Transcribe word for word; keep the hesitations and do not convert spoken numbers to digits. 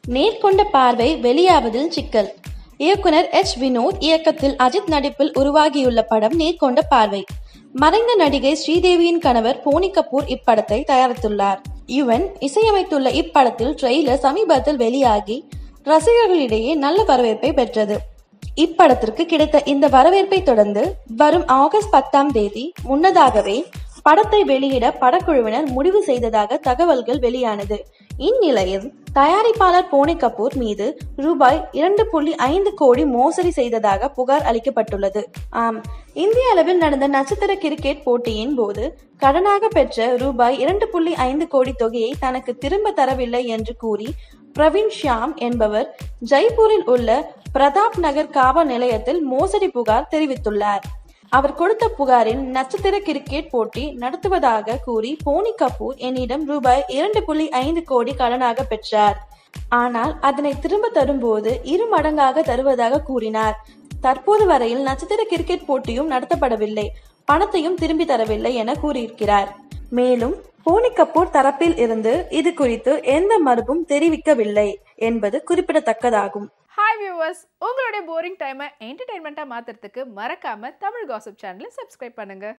நேர்கொண்ட பார்வை வெளியாவதில் சிக்கல். இயக்குனர் எச் வினோத் இயக்கத்தில் அஜித் நடிப்பில் உருவாகியுள்ள படம் நேர்கொண்ட பார்வை. மறைந்த நடிகை ஸ்ரீதேவியின் கணவர் போனி கபூர் இப்படத்தை தயாரித்துள்ளார். யுவன் இசையமைத்துள்ள இப்படத்தில் ட்ரெய்லர் சமீபத்தில் வெளியாகி ரசிகர்களிடையே நல்ல வரவேற்பை பெற்றது. இப்படத்திற்கு கிடைத்த இந்த வரவேற்பை தொடர்ந்து வரும் ஆகஸ்ட் பத்தாம் தேதி முன்னதாகவே படத்தை வெளியிட படக்குழுவினர் முடிவு செய்ததாக தகவல்கள் வெளியானது. இந்நிலையில் தயாரிப்பாளர் போனி கபூர் மீது ரூபாய் இரண்டு புள்ளி ஐந்து கோடி மோசடி செய்ததாக புகார் அளிக்கப்பட்டுள்ளது. ஆம், இந்திய அளவில் நடந்த நட்சத்திர கிரிக்கெட் போட்டியின் போது கடனாக பெற்ற ரூபாய் இரண்டு புள்ளி ஐந்து கோடி தொகையை தனக்கு திரும்ப தரவில்லை என்று கூறி பிரவீன் ஷியாம் என்பவர் ஜெய்ப்பூரில் உள்ள பிரதாப் நகர் காவல் நிலையத்தில் மோசடி புகார் தெரிவித்துள்ளார். அவர் கொடுத்த புகாரில் நட்சத்திர கிரிக்கெட் போட்டி நடத்துவதாக கூறி போனி கபூர் என்னிடம் ரூபாய் இரண்டு புள்ளி ஐந்து கோடி கடனாக பெற்றார். ஆனால் அதனை திரும்ப தரும்போது இரு மடங்காக தருவதாக கூறினார். தற்போது வரையில் நட்சத்திர கிரிக்கெட் போட்டியும் நடத்தப்படவில்லை, பணத்தையும் திரும்பி தரவில்லை என கூறியிருக்கிறார். மேலும் போனி கபூர் தரப்பில் இருந்து இது குறித்து எந்த மறுப்பும் தெரிவிக்கவில்லை என்பது குறிப்பிடத்தக்கதாகும். ஹாய் வியூவர்ஸ், உங்களுடைய போரிங் டைமை என்டர்டைன்மெண்ட்டாக மாற்றுறதுக்கு மறக்காமல் தமிழ் காசிப் சேனலை சப்ஸ்கிரைப் பண்ணுங்கள்.